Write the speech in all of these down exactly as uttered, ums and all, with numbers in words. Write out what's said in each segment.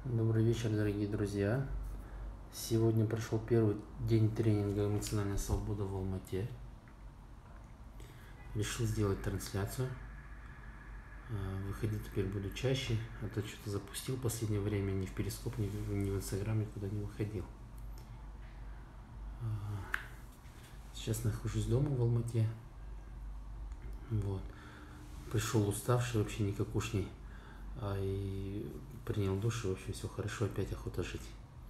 Добрый вечер, дорогие друзья. Сегодня прошел первый день тренинга «Эмоциональная свобода» в Алмате. Решил сделать трансляцию. Выходить теперь буду чаще, а то что-то запустил в последнее время, ни в Перископ, ни в, ни в Инстаграм никуда не выходил. Сейчас нахожусь дома в Алмате. Вот. Пришел уставший, вообще никакушний. А и принял душ, и вообще все хорошо, опять охота жить.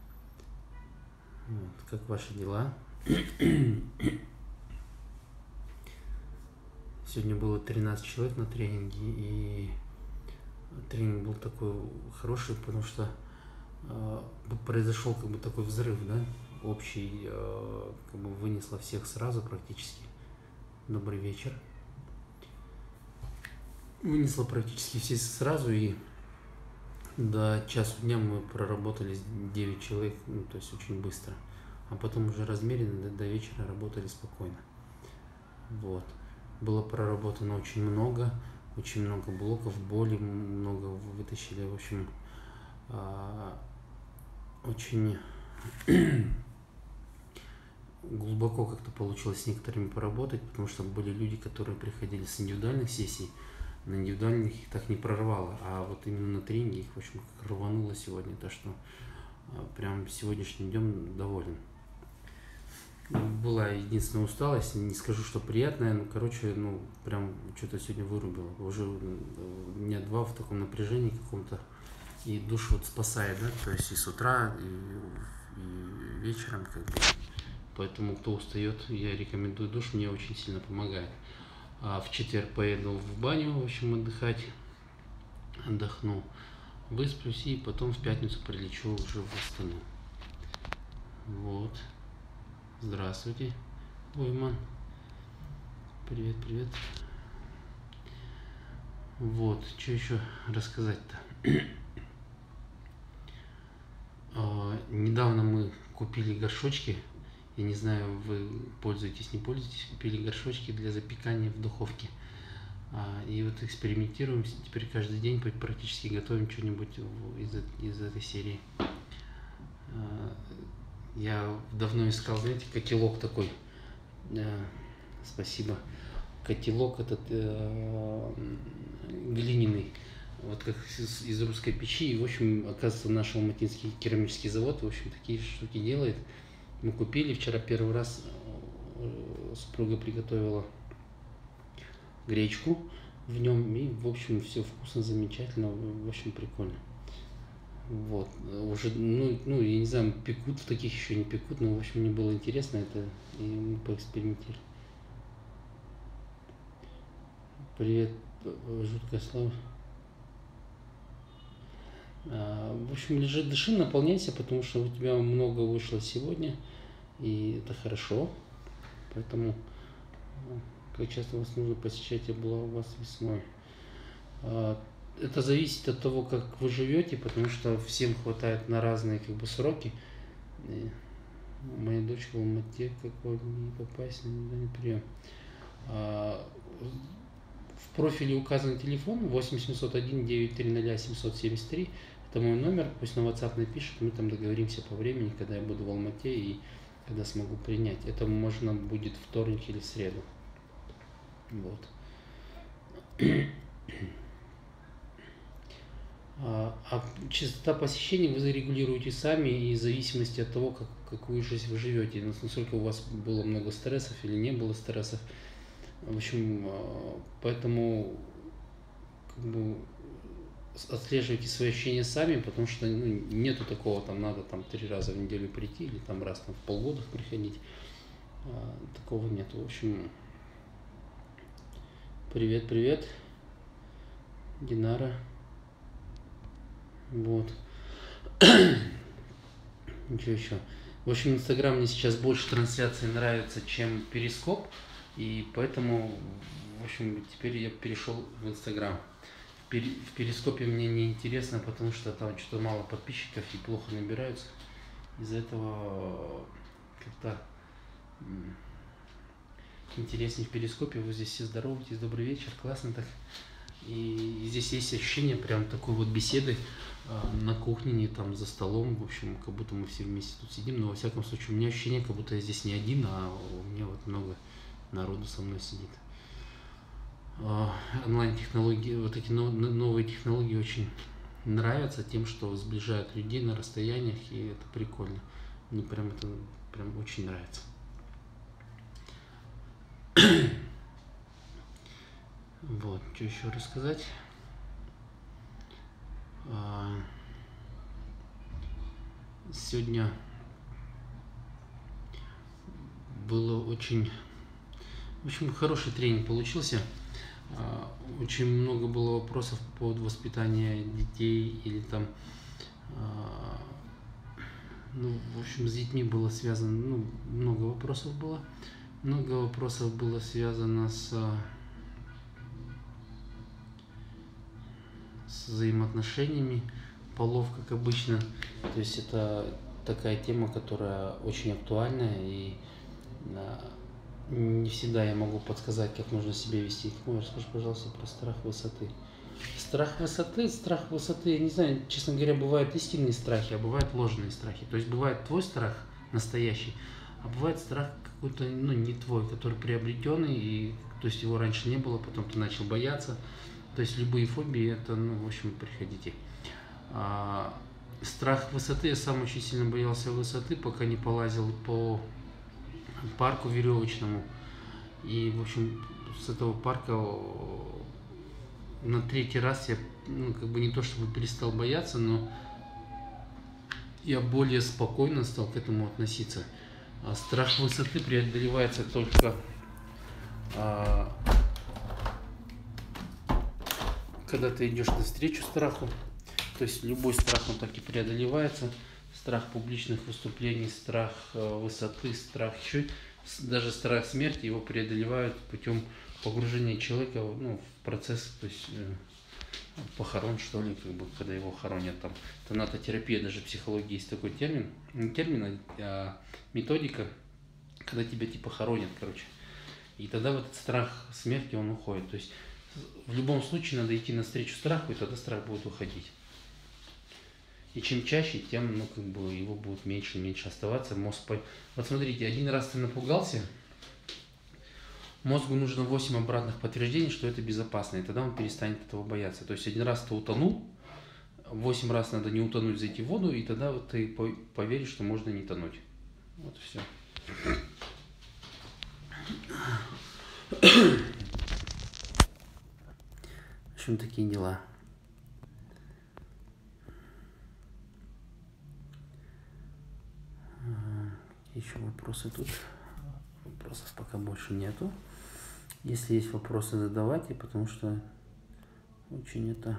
Вот. Как ваши дела? Сегодня было тринадцать человек на тренинге, и тренинг был такой хороший, потому что э, произошел как бы такой взрыв, да, общий, э, как бы вынесло всех сразу практически. Добрый вечер. Вынесло практически все сразу, и до часу дня мы проработали девять человек, ну, то есть очень быстро. А потом уже размеренно до, до вечера работали спокойно. Вот. Было проработано очень много, очень много блоков, боли много вытащили. В общем, очень глубоко как-то получилось с некоторыми поработать, потому что были люди, которые приходили с индивидуальных сессий, на индивидуальных их так не прорвало, а вот именно на тренинге их, в общем, как рвануло сегодня, то что прям сегодняшним днем доволен. Была единственная усталость, не скажу, что приятная, но, короче, ну, прям что-то сегодня вырубило. Уже дня два в таком напряжении каком-то, и душ вот спасает, да, то есть и с утра, и, и вечером, как бы. Поэтому, кто устает, я рекомендую душ, мне очень сильно помогает. А в четверг поеду в баню, в общем, отдыхать, отдохну, высплюсь, и потом в пятницу прилечу уже в Астану. Вот. Здравствуйте, Ойман. Привет, привет. Вот, что еще рассказать-то? а, недавно мы купили горшочки. Я не знаю, вы пользуетесь, не пользуетесь. Купили горшочки для запекания в духовке. А, и вот экспериментируем. Теперь каждый день практически готовим что-нибудь из, из этой серии. А, я давно искал, знаете, котелок такой. А, спасибо. Котелок этот э, глиняный, вот как из, из русской печи. И, в общем, оказывается, наш алматинский керамический завод, в общем, такие штуки делает. Мы купили вчера первый раз, супруга приготовила гречку в нем, и, в общем, все вкусно, замечательно, в общем, прикольно. Вот, уже, ну, ну, я не знаю, пекут, в таких еще не пекут, но, в общем, мне было интересно это, и мы поэкспериментировали. Привет, жуткая слава. А, в общем, лежи, дыши, наполняйся, потому что у тебя много вышло сегодня, и это хорошо. Поэтому, как часто вас нужно посещать, я была у вас весной. А, это зависит от того, как вы живете, потому что всем хватает на разные как бы сроки. И моя дочка в Алмате, какой не попасть на недавний прием. А, в профиле указан телефон восемь семьсот один девятьсот тридцать семьсот семьдесят три. Это мой номер, пусть на WhatsApp напишет, мы там договоримся по времени, когда я буду в Алмате и когда смогу принять. Это можно будет вторник или в среду. Вот. А, а частота посещений вы зарегулируете сами, и в зависимости от того, как, какую жизнь вы живете, насколько у вас было много стрессов или не было стрессов. В общем, поэтому как бы отслеживайте свои ощущения сами, потому что ну, нету такого, там надо там три раза в неделю прийти или там раз там, в полгода приходить. А, такого нету. В общем, привет, привет, Динара. Вот. Ничего еще. В общем, Инстаграм мне сейчас больше трансляций нравится, чем Перископ. И поэтому, в общем, теперь я перешел в Инстаграм. В Перископе мне не интересно, потому что там что-то мало подписчиков и плохо набираются. Из-за этого как-то интереснее в Перископе. Вы здесь все здороваетесь, добрый вечер, классно так. И здесь есть ощущение прям такой вот беседы на кухне, не там за столом, в общем, как будто мы все вместе тут сидим, но во всяком случае у меня ощущение, как будто я здесь не один, а у меня вот много народу со мной сидит. Онлайн-технологии, вот эти новые технологии очень нравятся тем, что сближают людей на расстояниях, и это прикольно. Мне прям это прям очень нравится. Вот, что еще рассказать? Сегодня было очень, в общем, хороший тренинг получился. Очень много было вопросов по поводу воспитания детей или там, ну, в общем, с детьми было связано, ну, много вопросов было. Много вопросов было связано с, с взаимоотношениями полов, как обычно. То есть это такая тема, которая очень актуальная, и не всегда я могу подсказать, как нужно себя вести. Расскажи, пожалуйста, про страх высоты. Страх высоты, страх высоты, я не знаю, честно говоря, бывают истинные страхи, а бывают ложные страхи. То есть бывает твой страх настоящий, а бывает страх какой-то, ну, не твой, который приобретенный, и, то есть его раньше не было, потом ты начал бояться. То есть любые фобии, это, ну, в общем, приходите. А, страх высоты, я сам очень сильно боялся высоты, пока не полазил по парку веревочному. И, в общем, с этого парка на третий раз я, ну, как бы не то чтобы перестал бояться, но я более спокойно стал к этому относиться. А страх высоты преодолевается только а, когда ты идешь навстречу страху. То есть любой страх, он так и преодолевается. Страх публичных выступлений, страх высоты, страх еще, даже страх смерти, его преодолевают путем погружения человека, ну, в процесс, то есть э, похорон, что ли, как бы, когда его хоронят там. Тонатотерапия, даже в психологии есть такой термин, не термин, а методика, когда тебя типа хоронят, короче. И тогда вот этот страх смерти, он уходит. То есть в любом случае надо идти навстречу страху, и тогда страх будет уходить. И чем чаще, тем, ну, как бы, его будет меньше и меньше оставаться. Мозг по... Вот смотрите, один раз ты напугался, мозгу нужно восемь обратных подтверждений, что это безопасно, и тогда он перестанет этого бояться. То есть один раз ты утонул, восемь раз надо не утонуть, зайти в воду, и тогда вот ты поверишь, что можно не тонуть. Вот все. В общем, такие дела. Еще вопросы тут. Вопросов пока больше нету. Если есть вопросы, задавайте, потому что очень это...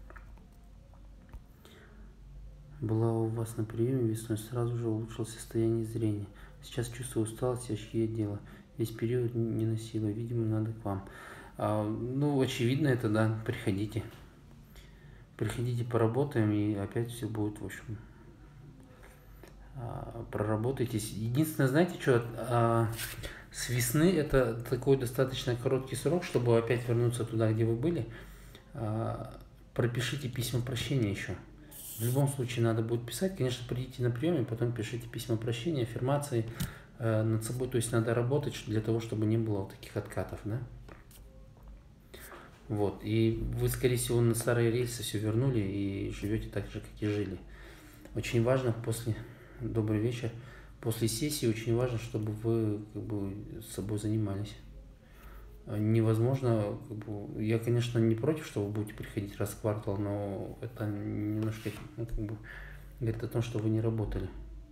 Была у вас на приеме весной, сразу же улучшилось состояние зрения. Сейчас чувствую усталость, очки дело. Весь период не носила, видимо, надо к вам. А, ну, очевидно это, да, приходите. Приходите, поработаем, и опять все будет, в общем... Проработайтесь. Единственное, знаете что, а, с весны это такой достаточно короткий срок, чтобы опять вернуться туда, где вы были. А, пропишите письма прощения еще. В любом случае надо будет писать. Конечно, придите на прием и потом пишите письма прощения, аффирмации а, над собой. То есть надо работать для того, чтобы не было вот таких откатов, да? Вот. И вы, скорее всего, на старые рельсы все вернули и живете так же, как и жили. Очень важно после... Добрый вечер. После сессии очень важно, чтобы вы, как бы, с собой занимались. Невозможно, как бы, я, конечно, не против, что вы будете приходить раз в квартал, но это немножко, ну, как бы, говорит о том, что вы не работали.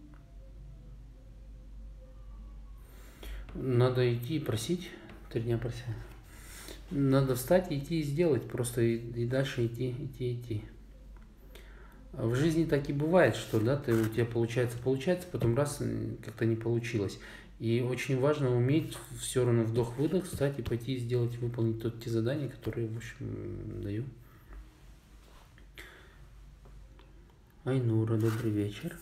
Надо идти и просить, три дня просить. Надо встать, идти и сделать, просто и, и дальше идти, идти, идти. В жизни так и бывает, что, да, ты, у тебя получается, получается, потом раз, как-то не получилось. И очень важно уметь все равно вдох-выдох, встать и пойти и сделать, выполнить тот, те задания, которые, в общем, даю. Айнура, добрый вечер.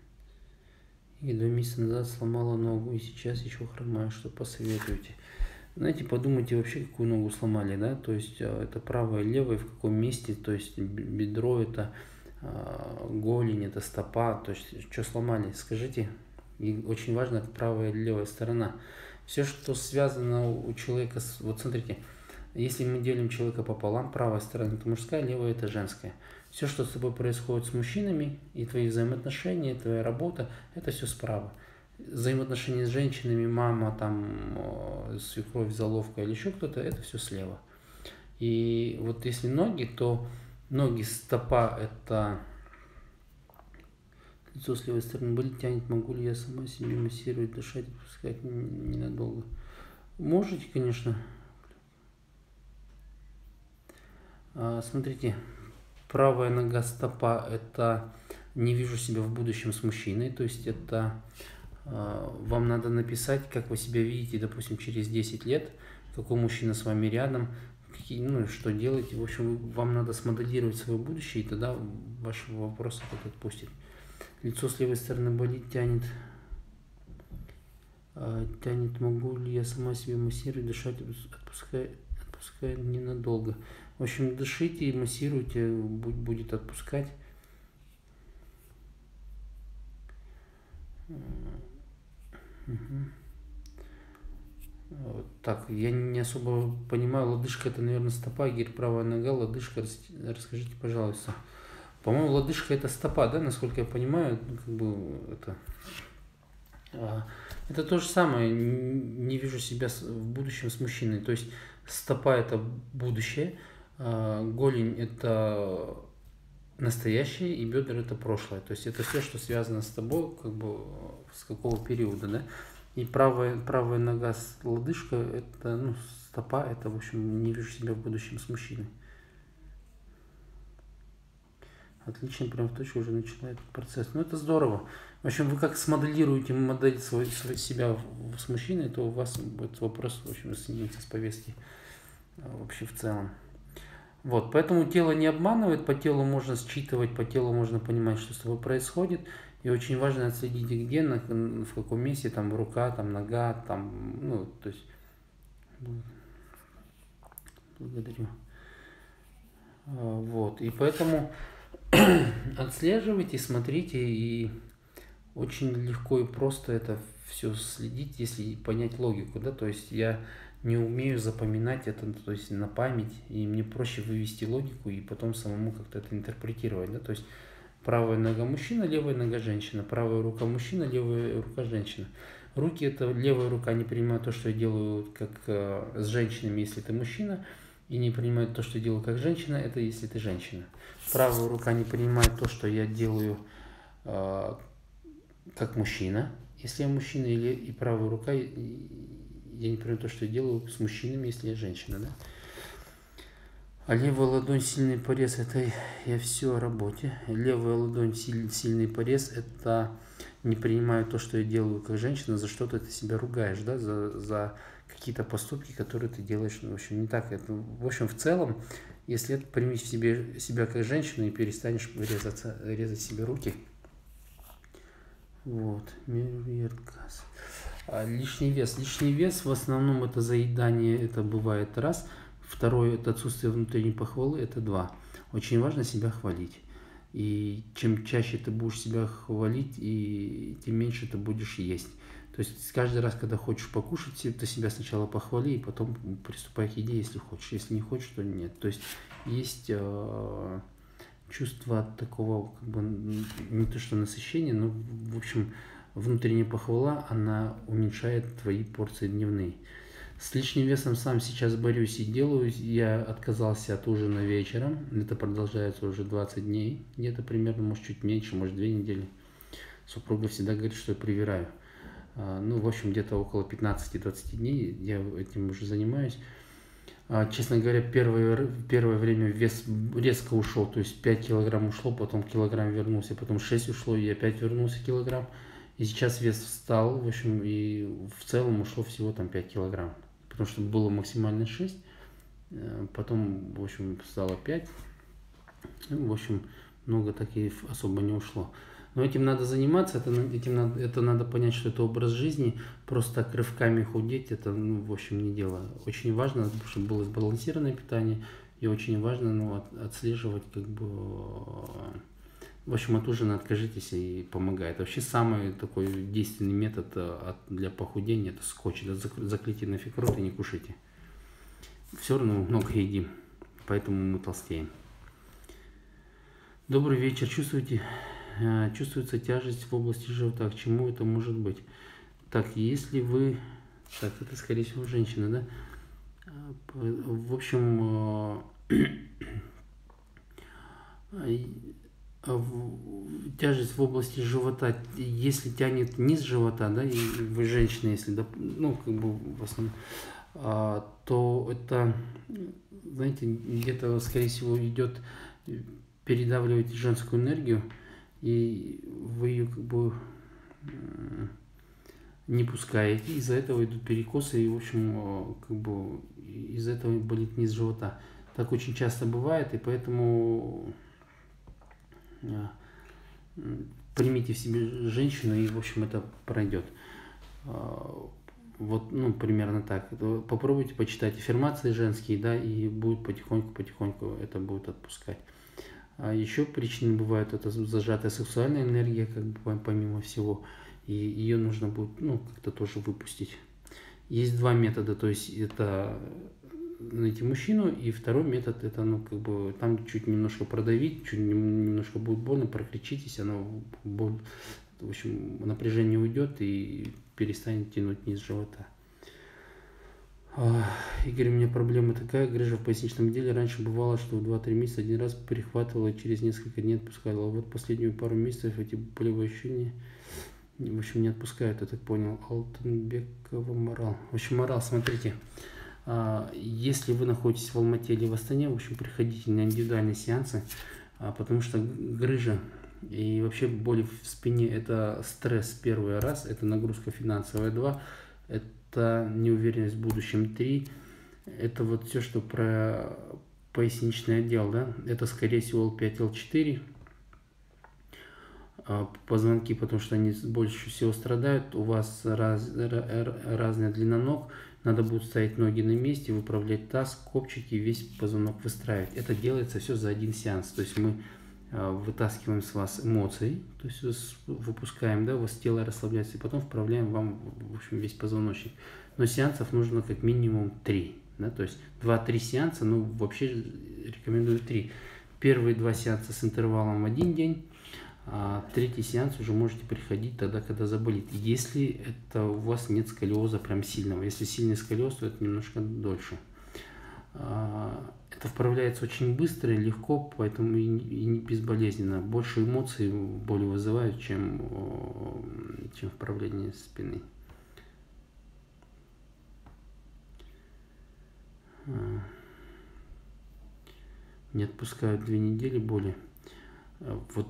И два месяца назад сломала ногу, и сейчас еще хромаю, что посоветуете? Знаете, подумайте вообще, какую ногу сломали, да, то есть э, это правая, левая, в каком месте, то есть б- бедро это, э, голень, это стопа, то есть что сломали, скажите. И очень важно, правая или левая сторона. Все, что связано у человека, с, вот смотрите, если мы делим человека пополам, правая сторона это мужская, левая это женская. Все, что с тобой происходит с мужчинами, и твои взаимоотношения, и твоя работа, это все справа. Взаимоотношения с женщинами, мама, там, э, свекровь, заловка или еще кто-то, это все слева. И вот если ноги, то ноги, стопа, это лицо с левой стороны болит, тянет, могу ли я сама себе массировать, дышать, отпускать ненадолго. Можете, конечно. А, смотрите, правая нога, стопа, это не вижу себя в будущем с мужчиной, то есть это вам надо написать, как вы себя видите, допустим, через десять лет, какой мужчина с вами рядом, какие, ну, что делаете. В общем, вам надо смоделировать свое будущее, и тогда ваши вопросы это отпустит. Лицо с левой стороны болит, тянет. Тянет, могу ли я сама себе массировать, дышать, отпускай, отпускай ненадолго. В общем, дышите и массируйте, будет отпускать. Угу. Так, я не особо понимаю, лодыжка это, наверное, стопа, гирь правая нога, лодыжка, расскажите, пожалуйста. По-моему, лодыжка это стопа, да, насколько я понимаю, как бы это... Это то же самое, не вижу себя в будущем с мужчиной, то есть стопа это будущее, голень это настоящее и бедра это прошлое, то есть это все, что связано с тобой, как бы с какого периода, да. И правая, правая нога с лодыжка, это, ну, стопа, это, в общем, не вижу себя в будущем с мужчиной. Отлично, прям в точку уже начинает процесс. Ну, это здорово. В общем, вы как смоделируете модель свой, свой, себя с мужчиной, то у вас будет вопрос, в общем, снимется с повестки вообще в целом. Вот, поэтому тело не обманывает, по телу можно считывать, по телу можно понимать, что с тобой происходит. И очень важно отследить, где, на, в каком месте, там рука, там нога, там, ну, то есть, благодарю. Вот, и поэтому отслеживайте, смотрите, и очень легко и просто это все следить, если понять логику, да, то есть я не умею запоминать это, то есть на память, и мне проще вывести логику и потом самому как-то это интерпретировать, да, то есть правая нога мужчина, левая нога женщина, правая рука мужчина, левая рука женщина. Руки это левая рука не принимает то, что я делаю как э, с женщинами, если ты мужчина, и не принимает то, что я делаю как женщина, это если ты женщина. Правая рука не принимает то, что я делаю э, как мужчина, если я мужчина, или и правая рука, я не принимаю то, что я делаю с мужчинами, если я женщина, да. А левая ладонь, сильный порез, это я все о работе. Левая ладонь, силь, сильный порез, это не принимаю то, что я делаю как женщина, за что-то ты себя ругаешь, да, за, за какие-то поступки, которые ты делаешь, ну, в общем, не так. Это, в общем, в целом, если это прими в себе, себя как женщину и перестанешь резаться, резать себе руки. Вот, меркас. А лишний вес. Лишний вес в основном это заедание, это бывает раз. Второе, это отсутствие внутренней похвалы, это два. Очень важно себя хвалить. И чем чаще ты будешь себя хвалить, и тем меньше ты будешь есть. То есть каждый раз, когда хочешь покушать, ты себя сначала похвали, и потом приступай к еде, если хочешь. Если не хочешь, то нет. То есть есть э, чувство такого, как бы, не то что насыщения, но, в общем, внутренняя похвала, она уменьшает твои порции дневные. С лишним весом сам сейчас борюсь и делаю. Я отказался от ужина вечером. Это продолжается уже двадцать дней. Где-то примерно, может, чуть меньше, может, две недели. Супруга всегда говорит, что я привираю. Ну, в общем, где-то около пятнадцати-двадцати дней я этим уже занимаюсь. Честно говоря, первое, первое время вес резко ушел. То есть пять килограмм ушло, потом килограмм вернулся, потом шесть ушло, и опять вернулся килограмм. И сейчас вес встал, в общем, и в целом ушло всего там пять килограмм. Потому что было максимально шесть, потом, в общем, стало пять. Ну, в общем, много так и особо не ушло. Но этим надо заниматься, это, этим надо, это надо понять, что это образ жизни. Просто так рывками худеть, это, ну, в общем, не дело. Очень важно, чтобы было сбалансированное питание, и очень важно, ну, от, отслеживать, как бы, в общем, от ужина откажитесь и помогает. Вообще самый такой действенный метод от, для похудения — это скотч. Это заклейте нафиг рот и не кушайте. Все равно много едим, поэтому мы толстеем. Добрый вечер. Чувствуете, чувствуется тяжесть в области живота. К чему это может быть? Так, если вы... Так, это, скорее всего, женщина, да? В общем, тяжесть в области живота, если тянет низ живота, да, и вы женщина, если, ну, как бы в основном, то это, знаете, где-то, скорее всего, идет, передавливаете женскую энергию, и вы ее, как бы, не пускаете, из-за этого идут перекосы, и, в общем, как бы, из-за этого болит низ живота. Так очень часто бывает, и поэтому примите в себе женщину, и, в общем, это пройдет. Вот, ну, примерно так. Попробуйте почитать аффирмации женские, да, и будет потихоньку-потихоньку это будет отпускать. А еще причины бывают, это зажатая сексуальная энергия, как бы, помимо всего, и ее нужно будет, ну, как-то тоже выпустить. Есть два метода, то есть это найти мужчину, и второй метод — это, ну, как бы, там чуть немножко продавить, чуть немножко будет больно, прокричитесь, оно, боль, в общем, напряжение уйдет и перестанет тянуть низ живота. Игорь, у меня проблема такая, грыжа в поясничном отделе. Раньше бывало, что в два-три месяца один раз перехватывала, через несколько дней отпускала. А вот последнюю пару месяцев эти болевые ощущения, в общем, не отпускают, я так понял. Алтынбекова Морал. В общем, Морал, смотрите, если вы находитесь в Алмате или в Астане, в общем, приходите на индивидуальные сеансы, потому что грыжа и вообще боли в спине — это стресс, первый раз, это нагрузка финансовая, два, это неуверенность в будущем, три, это вот все, что про поясничный отдел, да, это скорее всего эл пять, эл четыре, позвонки, потому что они больше всего страдают, у вас раз, разная длина ног, надо будет ставить ноги на месте, выправлять таз, копчики, весь позвонок выстраивать. Это делается все за один сеанс, то есть мы вытаскиваем с вас эмоции, то есть выпускаем, да, у вас тело расслабляется, и потом вправляем вам, в общем, весь позвоночник. Но сеансов нужно как минимум три, да, то есть два-три сеанса, ну, вообще рекомендую три. Первые два сеанса с интервалом в один день, а третий сеанс уже можете приходить тогда, когда заболит. Если это у вас нет сколиоза прям сильного, если сильный сколиоз, то это немножко дольше. Это вправляется очень быстро и легко, поэтому и не безболезненно. Больше эмоций боли вызывают, чем, чем вправление спины. Не отпускают две недели боли. Вот.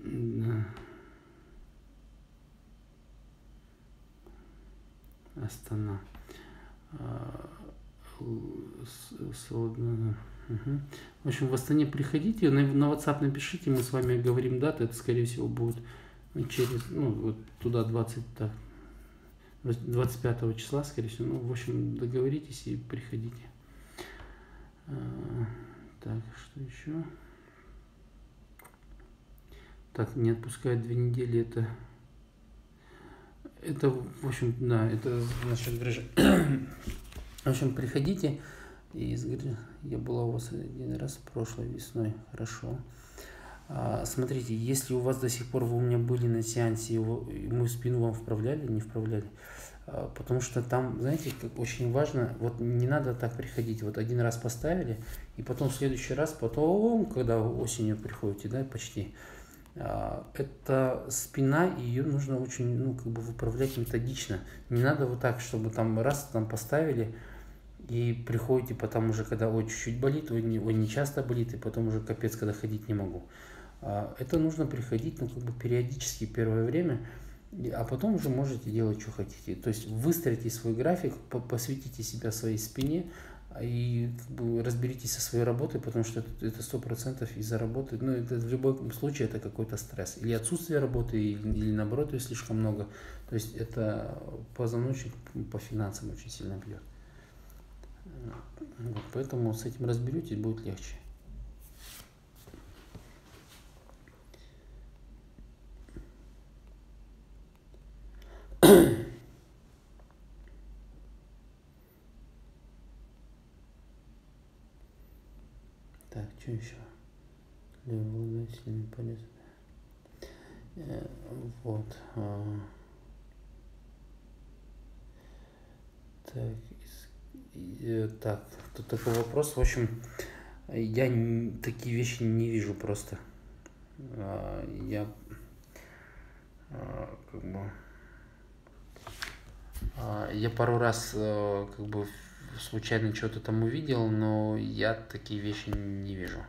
Астана. Угу. В общем, в Астане приходите, на, на WhatsApp напишите, мы с вами говорим даты, это, скорее всего, будет через, ну, вот туда двадцать, так, двадцать пятого числа, скорее всего. Ну, в общем, договоритесь и приходите. А, так, что еще? Так, не отпускают две недели, это... Это, в общем, да, это насчет грыжи. В общем, приходите. И я была у вас один раз прошлой весной, хорошо. А, смотрите, если у вас до сих пор вы у меня были на сеансе, мы спину вам вправляли, не вправляли, а, потому что там, знаете, как очень важно, вот не надо так приходить, вот один раз поставили, и потом в следующий раз, потом, когда осенью приходите, да, почти, а, это спина, ее нужно очень, ну, как бы выправлять методично. Не надо вот так, чтобы там раз там поставили, и приходите потом уже, когда ой, чуть-чуть болит, ой, не, ой, не часто болит, и потом уже капец, когда ходить не могу. Это нужно приходить, ну, как бы периодически первое время, а потом уже можете делать, что хотите. То есть выстроите свой график, посвятите себя своей спине, И как бы разберитесь со своей работой, потому что это сто процентов из-за работы. Ну, это в любом случае это какой-то стресс. Или отсутствие работы, или, или наоборот ее слишком много. То есть это позвоночник по финансам очень сильно бьет. Вот, поэтому с этим разберетесь, будет легче. Так, что еще? Сильно полезно. Вот. Так, так, тут такой вопрос. В общем, я такие вещи не вижу просто. Я как бы я пару раз как бы случайно что-то там увидел, но я такие вещи не вижу.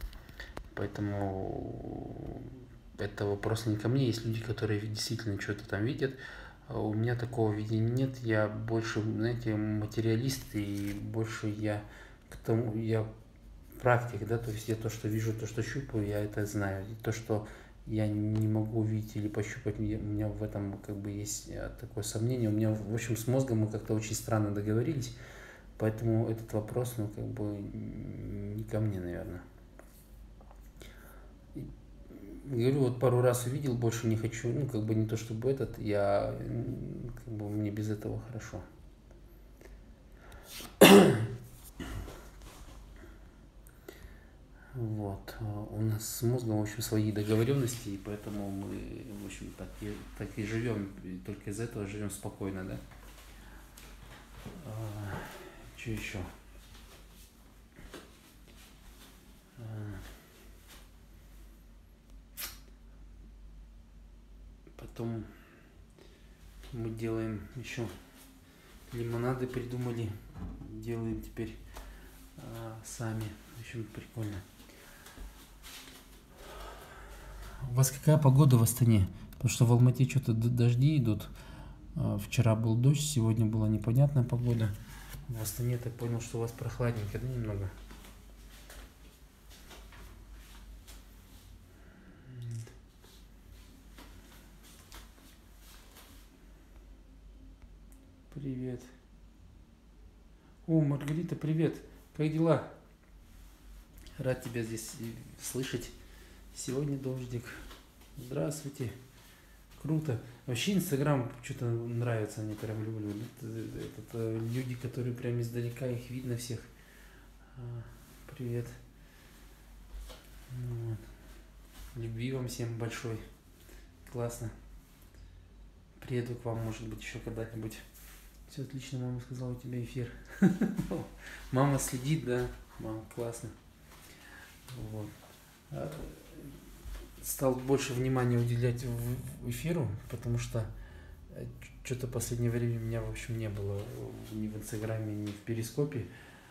Поэтому это вопрос не ко мне. Есть люди, которые действительно что-то там видят. У меня такого видения нет. Я больше, знаете, материалист, и больше я к тому, я практик, да, то есть я то, что вижу, то, что щупаю, я это знаю. И то, что я не могу увидеть или пощупать, у меня в этом как бы есть такое сомнение. У меня, в общем, с мозгом мы как-то очень странно договорились, поэтому этот вопрос, ну, как бы не ко мне, наверное. Говорю, вот пару раз увидел, больше не хочу, ну, как бы не то чтобы этот, я, как бы мне без этого хорошо. Вот, у нас с мозгом, в общем, свои договоренности, и поэтому мы, в общем, так и, так и живем, и только из этого живем спокойно, да. А, что еще? А, потом мы делаем еще лимонады, придумали, делаем теперь а, сами, в общем, прикольно. У вас какая погода в Астане? Потому что в Алмате что-то дожди идут. Вчера был дождь, сегодня была непонятная погода. В Астане я так понял, что у вас прохладненько, да, немного? Привет. О, Маргарита, привет. Как дела? Рад тебя здесь слышать. Сегодня дождик. Здравствуйте. Круто. Вообще Инстаграм что-то нравится, мне прям люблю. Это, это, люди, которые прям издалека, их видно всех. А, привет. Вот. Любви вам всем большой. Классно. Приеду к вам, может быть, еще когда-нибудь. Все отлично, мама сказала, у тебя эфир. Мама следит, да? Мама, классно. Вот. Стал больше внимания уделять в эфиру, потому что что-то в последнее время меня, в общем, не было ни в Инстаграме, ни в Перископе.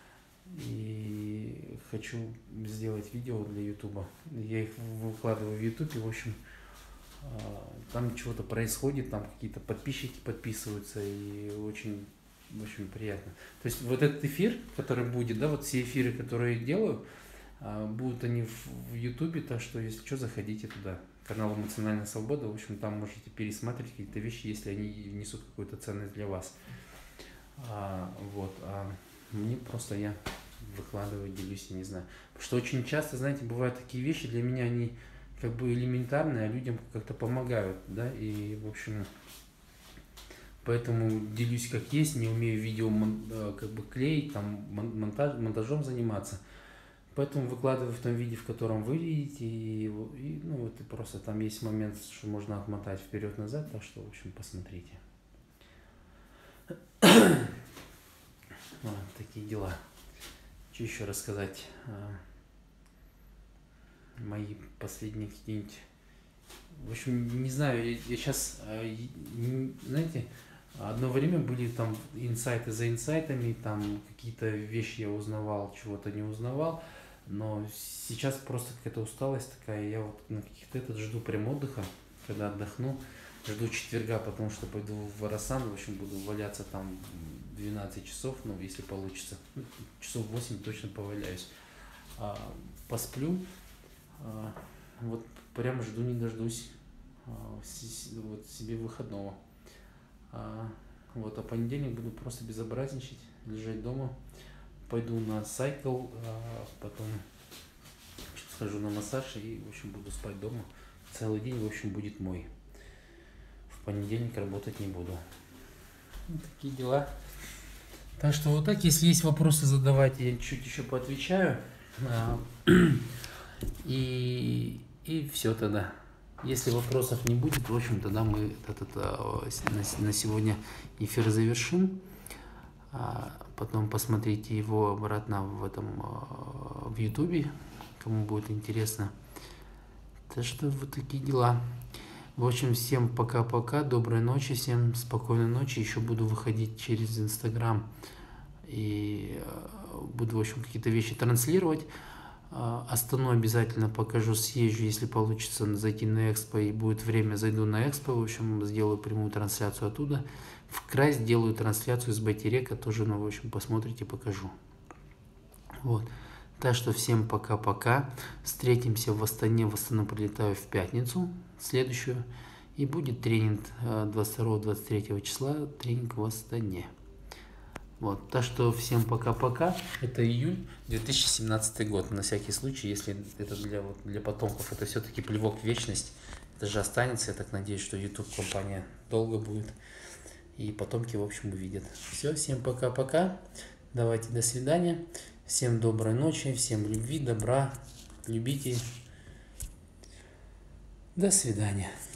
И хочу сделать видео для Ютуба. Я их выкладываю в Ютубе, в общем, там чего-то происходит, там какие-то подписчики подписываются, и очень, очень приятно. То есть вот этот эфир, который будет, да, вот все эфиры, которые я делаю, будут они в Ютубе, так что, если что, заходите туда. Канал «Эмоциональная свобода», в общем, там можете пересматривать какие-то вещи, если они несут какую-то ценность для вас. А, вот, а мне просто я выкладываю, делюсь, я не знаю. Потому что очень часто, знаете, бывают такие вещи, для меня они как бы элементарные, а людям как-то помогают, да, и, в общем, поэтому делюсь как есть, не умею видео как бы клеить, там, монтаж, монтажом заниматься. Поэтому выкладываю в том виде, в котором вы видите, и, и ну, вот и просто там есть момент, что можно отмотать вперед-назад, так что, в общем, посмотрите. Вот такие дела. Что еще рассказать? Мои последние какие-нибудь... В общем, не знаю, я, я сейчас, знаете, одно время были там инсайты за инсайтами, там какие-то вещи я узнавал, чего-то не узнавал. Но сейчас просто какая-то усталость такая, я вот на каких-то этот жду прям отдыха, когда отдохну. жду четверга, потому что пойду в Орасан, в общем, буду валяться там двенадцать часов, ну, если получится. Часов восемь точно поваляюсь. А, посплю. А, вот прям жду не дождусь а, вот себе выходного. А, вот, а понедельник буду просто безобразничать, лежать дома. Пойду на сайкл, а потом схожу на массаж и, в общем, буду спать дома. Целый день, в общем, будет мой. В понедельник работать не буду. Вот такие дела. Так что вот так, если есть вопросы, задавайте, я чуть еще поотвечаю. И, и все тогда. Если вопросов не будет, в общем, тогда мы этот, на сегодня эфир завершим. Потом посмотрите его обратно в этом в ютубе, кому будет интересно. Так что вот такие дела. В общем, всем пока-пока, доброй ночи, всем спокойной ночи. Еще буду выходить через Инстаграм и буду, в общем, какие-то вещи транслировать. Астану обязательно покажу, съезжу, если получится зайти на Экспо и будет время, зайду на Экспо, в общем, сделаю прямую трансляцию оттуда. В край сделаю трансляцию с Байтерека, тоже, ну, в общем, посмотрите, покажу. Вот. Так что всем пока-пока. Встретимся в Астане. В Астану прилетаю в пятницу следующую. И будет тренинг двадцать второго — двадцать третьего числа, тренинг в Астане. Вот. Так что всем пока-пока. Это июль две тысячи семнадцатый год. На всякий случай, если это для, вот, для потомков, это все-таки плевок в вечность. Это же останется. Я так надеюсь, что YouTube компания долго будет. И потомки, в общем, увидят. Все, всем пока-пока. Давайте, до свидания. Всем доброй ночи, всем любви, добра. Любите. До свидания.